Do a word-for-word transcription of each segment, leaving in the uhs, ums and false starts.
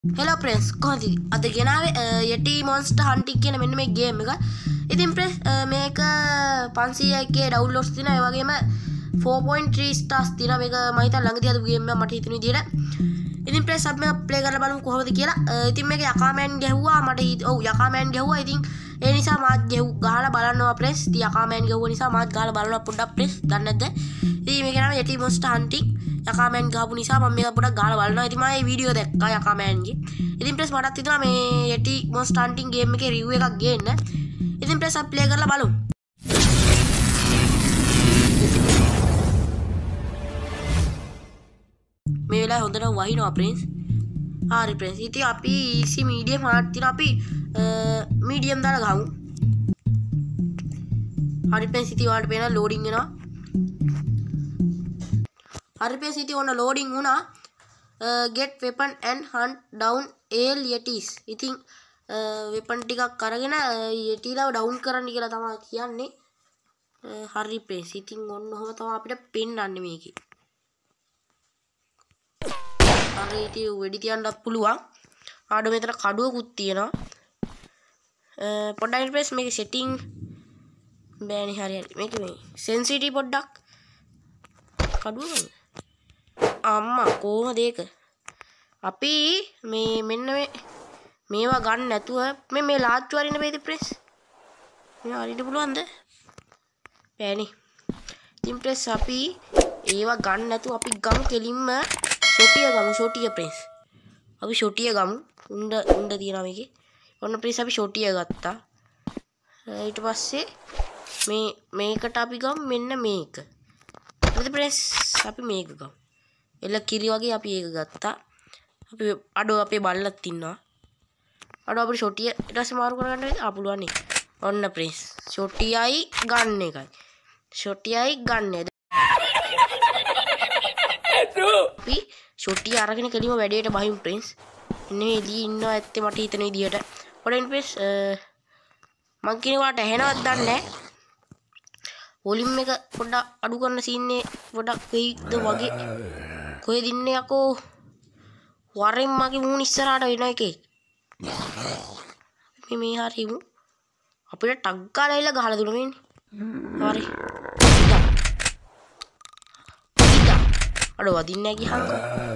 Hello friends, කොහොමද? අද ගෙනාවේ Yeti Monster Hunting කියන මෙන්න මේ ගේම් එක. ඉතින් friends මේක පන්සීයකේ ඩවුන්ලෝඩ්ස් තියෙනවා. ඒ වගේම four point three stars තියෙනවා. මේක මම හිතා ළඟදී අද ගේම් එක මට හිතෙන විදියට. ඉතින් friends අපි මේක ප්ලේ කරලා බලමු කොහොමද කියලා. ඉතින් මේක යකාමෑන් ගැහුවා මට ඔව් යකාමෑන් ගැහුවා. ඉතින් ඒ නිසා මාත් ගැහුව ගහලා බලනවා friends. ඉතින් යකාමෑන් ගැහුවා නිසා මාත් ගහලා බලනවා පොඩ්ඩක් friends. දන්නේ නැද්ද? ඉතින් මේක නම Yeti Monster Hunting. යකාමෑන් ගහපු නිසා මම මේක පොඩ්ඩක් ගහලා බලනවා. ඉතින් මම මේ වීඩියෝ දැක්කා යකාමෑන්ගේ. ඉතින් ප්‍රෙස් මටත් හිතුණා මේ Yeti Monster Hunting ගේම් එකේ රිව්යු එකක් ගේන්න. ඉතින් ප්‍රෙස් අපි ප්ලේ කරලා බලමු. මේ වෙලාවේ හොඳට වහිනවා ප්‍රෙස්. හරි ප්‍රෙස්. ඉතින් අපි easy medium hard තියන අපි medium දාලා ගහමු. හරි ප්‍රෙස්. ඉතින් ඔයාලට පේනවා loading වෙනවා. හරි ප්‍රෙස්. ඉතින් ඔන්න loading වුණා. Uh, get weapon and hunt down all yetis. ඉතින් weapon ටිකක් අරගෙන yetiලාව down කරන්න කියලා තමයි කියන්නේ. හරි ප්‍රෙස්. ඉතින් ඔන්න ඔහම තමයි අපිට පෙන්වන්නේ මේකේ. හරි ඉතින් වෙඩි තියන්නත් පුළුවන්. ආඩ මෙතන කඩුවකුත් තියෙනවා. පොඩ්ඩක් ප්‍රෙස් මේකේ setting බෑනේ හරි හරි. මේකේ මේ sensitivity පොඩ්ඩක් කඩුව ගන්න. අම්මා කොහොමද ඒක? අපි මේ මෙන්න මේ මේවා ගන්න නැතුව මේ මේ ලාච්චු අරින්න බෑද ප්‍රෙස්? මේ අරින්න පුළුවන්ද? බෑනේ. ඉතින් ප්‍රෙස් අපි ඒවා ගන්න නැතුව අපි ගමු කෙලින්ම ෂොටිය ගමු ෂොටිය ප්‍රෙස්. අපි ෂොටිය ගමු. උණ්ඩ උණ්ඩ තියනවා මේකේ. ඔන්න ප්‍රෙස් අපි ෂොටිය ගත්තා. ඊට පස්සේ මේ මේකට අපි ගමු මෙන්න මේක. හරිද ප්‍රෙස්? අපි මේක ගමු. එල කිරි වගේ අපි ඒක ගත්තා. අපි අඩෝ අපේ බල්ලත් ඉන්නවා. අඩෝ අපිට ෂොටිය ඊට පස්සේ මාරු කරගන්න වෙයිද? ආ පුළුවන් නේ. ඔන්න ප්‍රෙස්. ෂොටියයි ගන්න එකයි. ෂොටියයි ගන්න. අපි ෂොටිය අරගෙන කෙලිම වැඩේට බහිමු ප්‍රෙස්. ඉන්නේ එළියේ ඉන්නවා ඇත්තේ මට හිතෙන විදියට. පොඩෙන් ප්‍රෙස් මං කියන වාට ඇහෙනවද දන්නේ නැහැ. වොලියුම් එක පොඩ්ඩක් අඩු කරන සීන් එක පොඩ්ඩක් වෙයිද වගේ. කොහෙද ඉන්නේ යකෝ? වරෙන් මගේ මූණ ඉස්සරහට වෙන එකේ. මේ මේ හරිමු. අපිට ටක් ගාලා ඉල ගහලා දුන්න මේනේ. හරි. අඩෝ වදින්නේ නැහැ ගියහන්කෝ.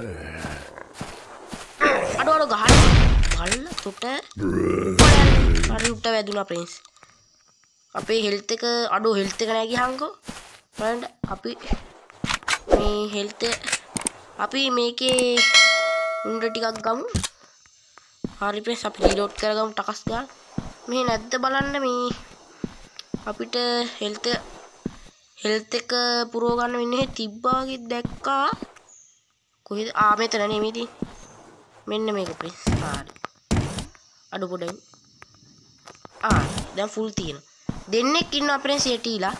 අඩෝ අඩෝ ගහන්න. බල්ල තොට. හරි උට වැදුනා ප්‍රින්ස්. අපේ හෙල්ත් එක අඩෝ හෙල්ත් එක නැහැ ගියහන්කෝ. බලන්න අපි මේ හෙල්ත් අපි මේකේ උණ්ඩ ටිකක් ගමු. හරි ප්‍රෙස් අපි රීලෝඩ් කරගමු ටකස් ගාලා. මේ නැද්ද බලන්න මේ අපිට හෙල්ත් හෙල්ත් එක පුරව ගන්න වෙන්නේ තිබ්බා වගේ දැක්කා. කොහෙද? ආ මෙතන නෙමෙයි. මෙන්න මේක ප්‍රෙස්. හරි. අඩු පොඩයි. ආ දැන් ෆුල් තියෙනවා. දෙන්නෙක් ඉන්නවා ප්‍රෙස් යටිලා.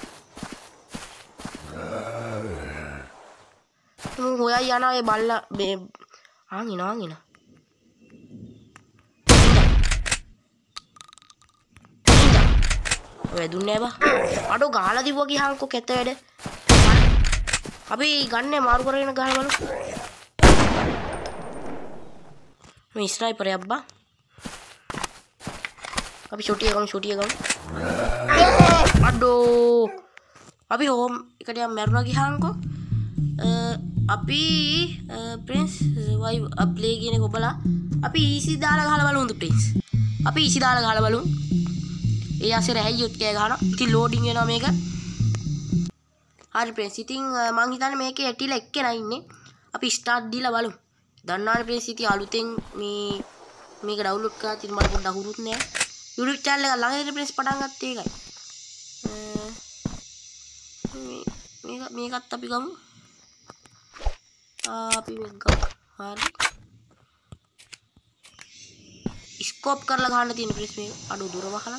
මම හොයා යනවා ඒ බල්ලා මේ ආන් එනවා ආන් එනවා. ඔය දුන්නේ බා. අඩෝ ගහලා දිව්වා ගියාන්කෝ කැත වැඩ. අපි ගන්නේ මාරු කරගෙන ගහලා බලමු. මේ ස්නයිපර් යබ්බා. අපි ෂොටිය ගමු ෂොටිය ගමු. අඩෝ අපි හෝම් එකට යම් මැරුණා ගියාන්කෝ. අපි ප්‍රින්ස් වයි ප්ලේ කියන එක ඔබලා අපි ඊසි දාලා ගහලා බලමුද ප්‍රින්ස්? අපි ඊසි දාලා ගහලා බලමු. ඒ ආසෙර හැයියොත් කෑ ගහනවා. ඉතින් ලෝඩින් වෙනවා මේක. හරි ප්‍රින්ස්. ඉතින් මං හිතන්නේ මේකේ ඇටිලා එක්කෙනා ඉන්නේ. අපි ස්ටාර්ට් දීලා බලමු. දන්නානේ ප්‍රින්ස් ඉතින් අලුතෙන් මේ මේක ඩවුන්ලෝඩ් කරලා ඉතින් මට පොඩ්ඩක් හුරුත් නෑ. YouTube channel එක ළඟදී ප්‍රින්ස් පටන් ගත්තේ ඒකයි. මේක මේකත් අපි ගමු. අපි මේක ගමු. හරි. ස්කෝප් කරලා ගන්න තියෙන ප්‍රෙස් මේක අඩු දුර වහලා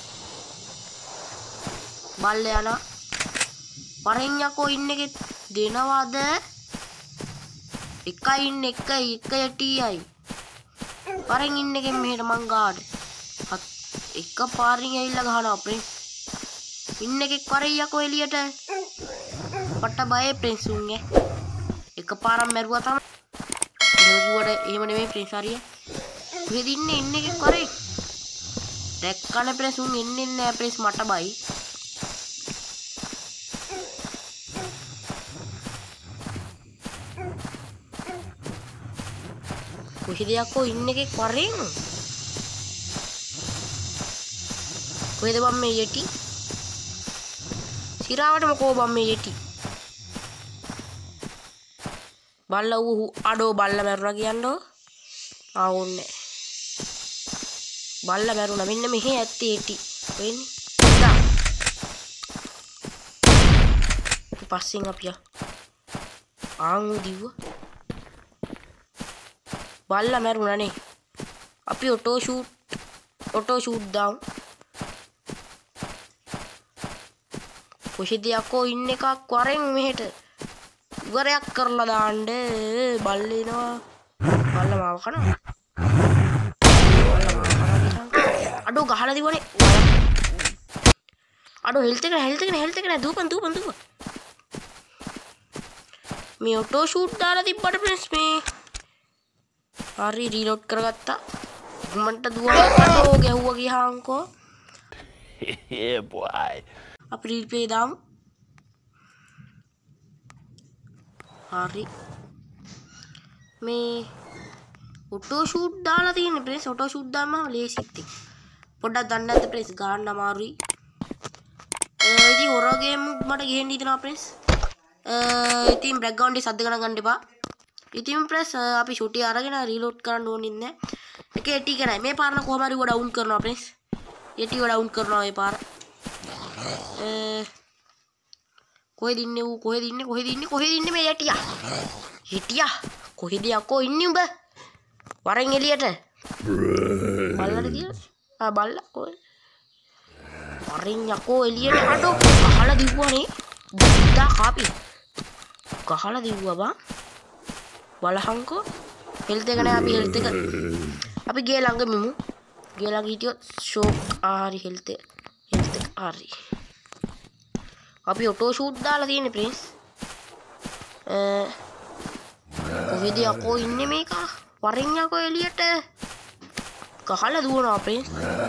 බල්ල යනවා. වරෙන් යකෝ ඉන්න එකේ දෙනවද? එකයි ඉන්න එක එක යටියයි. වරෙන් ඉන්න එකෙන් මෙහෙට මං ගාඩ. එක පාරින් ඇවිල්ලා ගහනවා ප්‍රෙස්. ඉන්න එකෙක් වරෙන් යකෝ එළියට. පට බයේ ප්‍රෙස් උන්නේ. එක පාරක් මැරුවා තමයි. එහෙම කිව්වට එහෙම නෙමෙයි ප්‍රෙස් හරිය. කොහෙද ඉන්නේ ඉන්නේ එකෙක් කරේ දැක්කනේ ප්‍රෙස් උන් එන්නේ නැහැ ප්‍රෙස් මට බයි කොහෙද යකෝ ඉන්නේ එකෙක් කරේ කොහෙද බම් මේ යටි සිරාවටම කෝ බම් මේ යටි බල්ල ඌ අඩෝ බල්ල මැරුණා කියන්නෝ ආ ඕන්නේ බල්ල මැරුණා මෙන්න මෙහෙ ඇත්තේ යටි වෙන්නේ ඉඳා පස්සෙන් අපියා ආන් දිව්වා බල්ල මැරුණානේ අපි ඔටෝ ෂූට් ඔටෝ ෂූට් දාමු කොහෙද යකෝ ඉන්න එකක් වරෙන් මෙහෙට උගරයක් කරලා දාන්න බල්ල එනවා බල්ල මාව කනවා අඩෝ ගහලා දිවනේ අඩෝ හෙල්ත් එක හෙල්ත් එක හෙල්ත් එක නෑ දූපන් දූපන් දූපන් මේ ඔටෝ ෂූට් දාලා තිබ්බට ප්‍රෙස් මේ හරි රීලෝඩ් කරගත්තා මන්ට දුවනවා අඩෝ ගැහුවා ගියාන්කෝ yeah boy අපි රීප්ලේ දාමු හරි මේ ඔටෝ ෂූට් දාලා තියෙන්නේ ප්‍රෙස් ඔටෝ ෂූට් දාමම ලේසිත් එක්ක පොඩ්ඩක් දන්නේ නැද්ද ප්‍රෙස් ගන්න අමාරුයි ඒ ඉතින් හොරර් ගේම් මට ගේන්න හිතනවා ප්‍රෙස් අ ඉතින් බෑග්ග්‍රවුන්ඩ් එකේ සද්ද ගණන් ගන්න එපා ඉතින් ප්‍රෙස් අපි ෂූටි අරගෙන රීලෝඩ් කරන්න ඕනේ නැහැ එකේ ටී කරයි මේ පාරන කොහම හරි ඩවුන් කරනවා ප්‍රෙස් ටී ඩවුන් කරනවා මේ පාර අ කොහෙද ඉන්නේ ඌ කොහෙද ඉන්නේ කොහෙද ඉන්නේ කොහෙද ඉන්නේ මේ යටියා හිටියා කොහෙද යකෝ ඉන්නේ උඹ වරෙන් එළියට බල්ලට කියලා ආ බල්ලා කොහෙද වරෙන් යකෝ එළියට අඩෝ ගහලා දිව්වනේ දා කාපි ගහලා දිව්වා බං බලහංකෝ හෙල්ත් එක නෑ අපි හෙල්ත් එක අපි ගේ ළඟ මිමු ගේ ළඟ හිටියොත් ෂෝක් ආරි හෙල්ත් එක හෙල්ත් එක ආරි අපි ඔටෝ ෂූට් දාලා තියෙන්නේ ප්‍රින්ස් අ කොහෙද යකෝ ඉන්නේ මේක වරෙන් යකෝ එළියට ගහලා දුවනවා ප්‍රින්ස්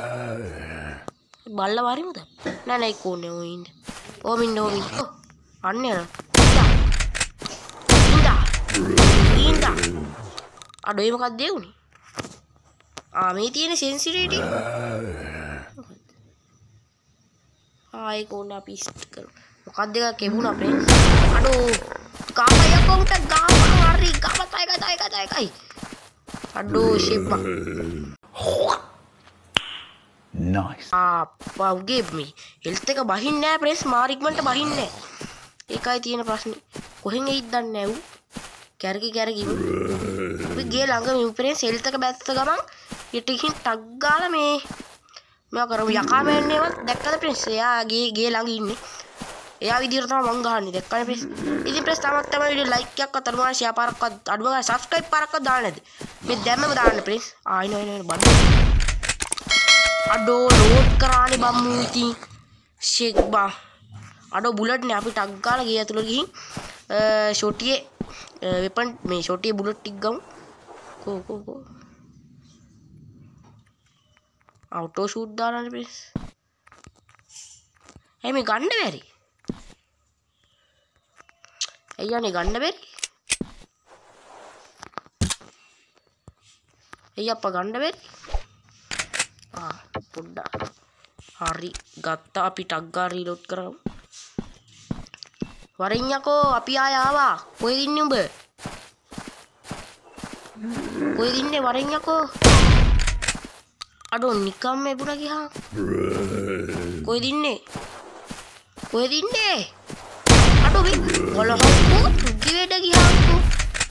බල්ල වරිමුද නෑ නෑ කොන්නේ ඔය ඉන්න ඕම ඉන්න ඕම ඉන්න අන්න යන ඉඳා ඉඳා අඩෝ ඒ මොකක්ද දෙවුනේ ආ මේ තියෙන සෙන්සිටිවිටි ආයි කොන්න අපි ඉස්ට් කරමු මොකක්ද එක කෙබුණා ප්‍රින්ස් අඩෝ කාපය කොන්ට ගාම හරි ගාම තයි තයි තයි තයි අඩෝ ෂෙප්පා nice ah wow give me health එක බහින්නේ නැහැ ප්‍රෙස් මාරික්මන්ට බහින්නේ ඒකයි තියෙන ප්‍රශ්නේ කොහෙන් එයිද දන්නේ නැහැ ඌ කැරකි කැරකි අපි ගේ ළඟ මේ ප්‍රෙස් health එක බැස්ස ගමන් ඊටකින් ටක් ගාලා මේ මම කරමු යකා මෑන්නේවත් දැක්කද ප්‍රෙස් එයා ගේ ගේ ළඟ ඉන්නේ එයා විදියට තමයි මං ගහන්නේ දැක්කනේ ප්‍රෙස් ඉතින් ප්‍රෙස් තාමත් තමයි වීඩියෝ ලයික් එකක් අතර මාන ෂෙයා පාරක්වත් අඩුව ගන්න සබ්ස්ක්‍රයිබ් පාරක්වත් දාන්න නැද්ද මේ දැම්මම දාන්න ප්‍රෙස් ආ ඉන ඉන බඩ අඩෝ ලෝඩ් කරානේ බම්මු ඉතින් ෂෙක් බා අඩෝ බුලට් නේ අපි ටක් ගාලා ගිය ඇතුළට ගිහින් ෂොටියේ වෙපන් මේ ෂොටියේ බුලට් ටික ගමු කෝ කෝ කෝ auto shoot දාලානේ ප්‍රෙස් එයි මේ ගන්න බැරි අයියානේ ගන්න බැරි එයි අප්පා ගන්න බැරි ආ පොඩ්ඩක් හරි ගත්තා අපි ටක් ගාලා රීලෝඩ් කරමු වරින් යකෝ අපි ආය ආවා කොහෙද ඉන්නේ උඹ කොහෙද ඉන්නේ වරින් යකෝ අඩෝ නිකම් එපුණා ගියා කොහෙද ඉන්නේ කොහෙද ඉන්නේ අඩෝ මේ බලහක්කෝ දුගිවැඩ ගියාකෝ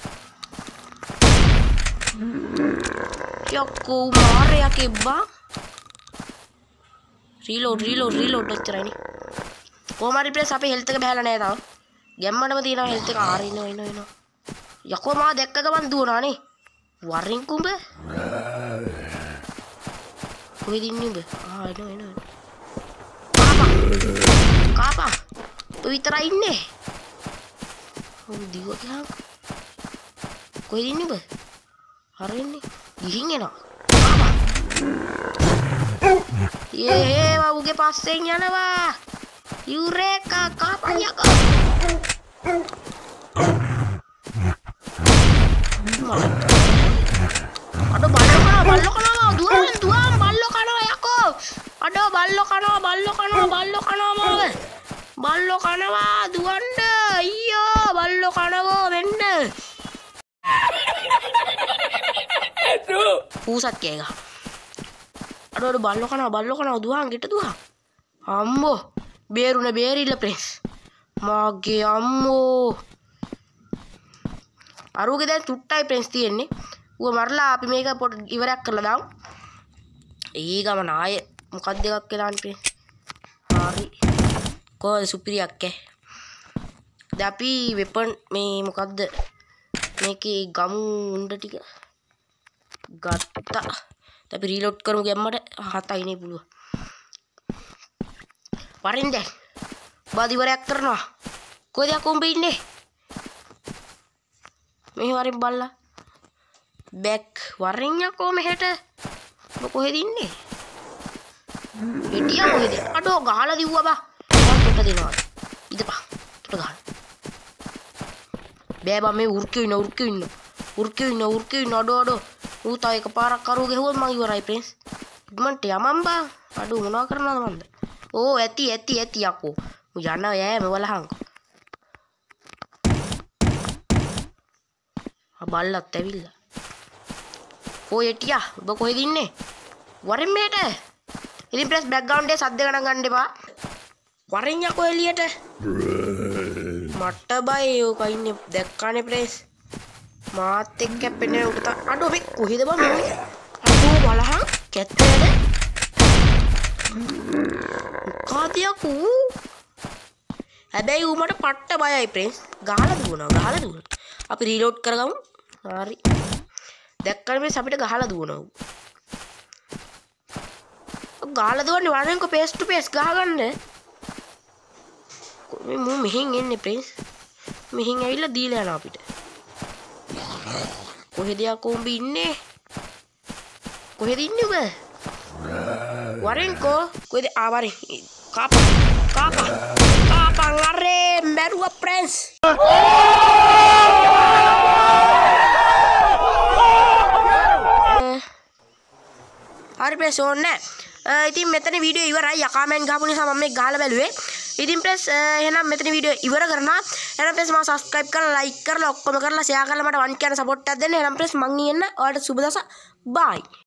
යකෝ මාරයා කෙබ්බා රීලෝඩ් රීලෝඩ් රීලෝඩ් ඔච්චරයිනේ කොහමරි ප්‍රෙස් අපේ හෙල්ත් එක බහැලා නැහැ තාම ගැම්මඩම තියෙනවා හෙල්ත් එක ආර ඉනෝ ඉනෝ ඉනෝ යකෝ මා දැක්ක ගමන් දුවනානේ වරින් කුඹ කොහෙද ඉන්නේ උඹ ආ එනෝ එනෝ කාපා කාපා ඔය විතරයි ඉන්නේ ඔව් දිව ගියා කොහෙද ඉන්නේ උඹ හරින්නේ ගිහින් එනවා Ye, uge passeng yanawa. Eureka, kapan ya kau? Aduh, ballo kana, ballo kana, duan, duan, ballo kana ya kau. Aduh, ballo kana, ballo kana, ballo kana mau. Ballo kana wa, duan deh. Iya, ballo kana wo, benda. Pusat kayaknya. Aduh, aduh, ballo kana, ballo kana, duan, gitu duan. Ambo, beru na beri lah prince. Mage ambo. අරුගේ දැන් තුට්ටයි friends තියෙන්නේ. ඌව මරලා අපි මේක පොඩ ඉවරයක් කරලා දාමු. ඊ ගමන ආයේ මොකක්ද එකක් වෙලානේ ප්‍රෙන්ස්. හරි. කොහොමද සුපිරියක් ඈ. දැන් අපි වෙපන් මේ මොකක්ද මේකේ ගමු උණ්ඩ ටික ගත්තා. දැන් අපි රීලෝඩ් කරමු ගැම්මට හතයි නේ පුළුවන්. වරින් දැන් බාදි ඉවරයක් කරනවා. කොහෙද යකෝ ඉන්නේ? මෙහි වරින් බල්ලා බැක් වරින් යකෝ මෙහෙට ඔබ කොහෙද ඉන්නේ? ඉඩියා කොහෙද? අඩෝ ගහලා දිව්වා බා. මට දෙනවා. ඉදපා. තුට ගහන්න. බෑ බා මේ උර්කියු ඉන්න උර්කියු ඉන්න. උර්කියු ඉන්න උර්කියු ඉන්න අඩෝ අඩෝ. ඌ තා එකපාරක් කරුව ගෙහුවොත් මං ඉවරයි ප්‍රින්ස්. ඉක්මනට යමන් බා. අඩෝ මොනවා කරනවද මන්ද? ඕ ඇති ඇති ඇති යකෝ. ඌ යනවා යෑම වලහංකෝ. බල්ලත් ඇවිල්ලා. ඔය එටියා ඔබ කොහෙද ඉන්නේ? වරින් මෙහෙට. ඉතින් ප්‍රෙස් බෑග්ග්‍රවුන්ඩ් එකේ සද්ද ගණන් ගන්න එපා. වරින් යකෝ එළියට. මට බයි ඔක ඉන්නේ දැක්කානේ ප්‍රෙස්. මාත් එක්ක කැපෙන්නේ උට අඩෝ මේ කොහෙද බං මේ? අඩෝ බලහන් කැත්තේද? කාදියකෝ. හැබැයි ඌ මට පට්ට බයයි ප්‍රෙස්. ගහලා දුවනවා ගහලා දුවනවා. අපි රීලෝඩ් කරගමු. හරි. දැක්කම මේ අපිට ගහලා දුවනවා. ගහලා දුවන්නේ වරෙන්කො පේස් ටු පේස් ගහගන්න. මේ මු මෙහෙන් එන්නේ ප්‍රින්ස්. මෙහෙන් ඇවිල්ලා දීලා යනවා අපිට. කොහෙද යකෝ උඹ ඉන්නේ? කොහෙද ඉන්නේ ඔබ? වරෙන්කො කොහෙද ආ වරෙන්. කාපා කාපා කාපා අරේ මැරුවා ප්‍රින්ස්. හරි ප්‍රෙස් ඕනේ. ඉතින් මෙතන වීඩියෝ ඉවරයි. යකා කමෙන්ට් ගහපු නිසා මම මේක ගහලා බැලුවේ. ඉතින් ප්‍රෙස් එහෙනම් මෙතන වීඩියෝ ඉවර කරනවා. එහෙනම් ප්‍රෙස් මම සබ්ස්ක්‍රයිබ් කරලා ලයික් කරලා ඔක්කොම කරලා ෂෙයා කරලා මට වන් කියන සපෝට් එකක් දෙන්න. එහෙනම් ප්‍රෙස් මං ඉන්න ඔයාලට සුබ දවසක්. බයි.